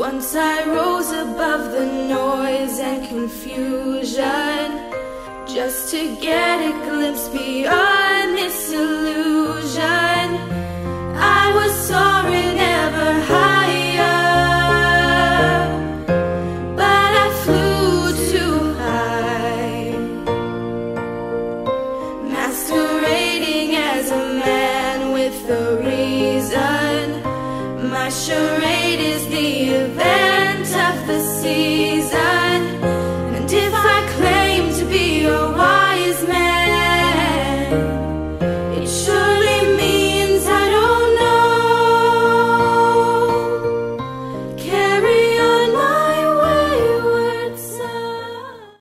Once I rose above the noise and confusion, just to get a glimpse beyond this illusion. I was soaring ever higher, but I flew too high, masquerading as a man with a reason. My charade is the event of the season.